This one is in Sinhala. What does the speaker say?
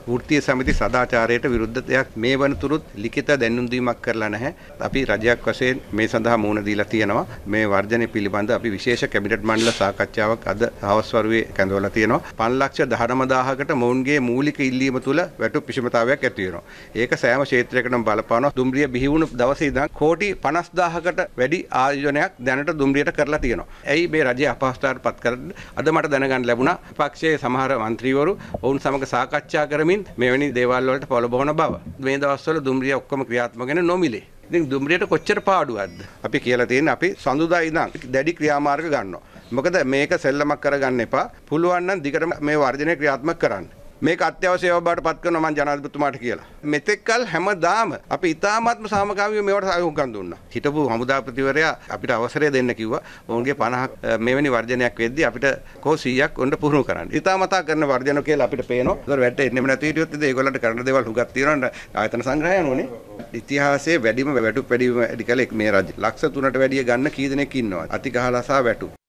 වෘත්තීය සමිති සදාචාරයට විරුද්ධ දෙයක් මේ වනතුරුත් ලිඛිත දැනුම් දීමක් කරලා නැහැ. අපි රජයක් වශයෙන් මේ සඳහා මුහුණ දීලා තියෙනවා. මේ වර්ජනය පිළිබඳ අපි විශේෂ කැබිනට් මණ්ඩල සාකච්ඡාවක් අද හවස් වරුවේ කැඳවලා තියෙනවා. 5,19,000කට මොවුන්ගේ මූලික ඉල්ලීම තුළ වැටුප් විෂමතාවයක් ඇති වෙනවා. ඒක සෑම ක්ෂේත්‍රයකටම බලපානවා. දුම්රිය බිහි වුණු දවසේ ඉඳන් කෝටි 50,000කට වැඩි ආයෝජනයක් දැනට දුම්රියට කරලා තියෙනවා. ඇයි මේ රජය අපහසුතාවට පත් කරන්නේ? අද මට දැනගන්න ලැබුණා පක්ෂයේ සමහර മന്ത്രിවරු ඔවුන් සමග සාකච්ඡා කරමින් මෙවැනි දේවල් වලට පොළඹවන බව. මේ දවස්වල දුම්රිය ඔක්කොම ක්‍රියාත්මක වෙන නොමිලේ. ඉතින් දුම්රියට කොච්චර පාඩුවක්ද? අපි කියලා තියෙන්නේ අපි සඳුදා ඉඳන් දැඩි ක්‍රියාමාර්ග ගන්නවා. මොකද මේක සෙල්ලමක් කරගන්න එපා. පුළුවන් නම් දිගටම මේ වර්ජනය ක්‍රියාත්මක කරන්න. මේක අත්‍යවශ්‍ය ඒවා බවට පත් කරනවා මම ජනාධිපතිතුමාට කියලා. මෙතෙක්කල් හැමදාම අපි ඉතාමත්ම සාමකාමීව මේවට සහයෝගම් දුන්නා. හිටපු හමුදාපතිවරයා අපිට අවසරය දෙන්න කිව්වා. ඔවුන්ගේ 50 මෙවැනි වර්ජනයක් වෙද්දී අපිට කෝ 100ක් ඔන්න පුහුණු කරන්න. ඉතාමතා කරන වර්ජන කියලා අපිට පේනවා. ඒතර වැට්ට එන්නෙම නැති හිටියොත් ඉතින් ඒගොල්ලන්ට කරන්න දේවල් හුඟක් තියෙනවා. ආයතන සංග්‍රහය යනෝනේ. ඉතිහාසයේ වැඩිම වැටුප් වැඩිම වැඩි කලෙක් මේ රජය. ලක්ෂ 3ට වැඩිය ගන්න කී දෙනෙක් ඉන්නවා. අතිගහලා සහ වැටුප්.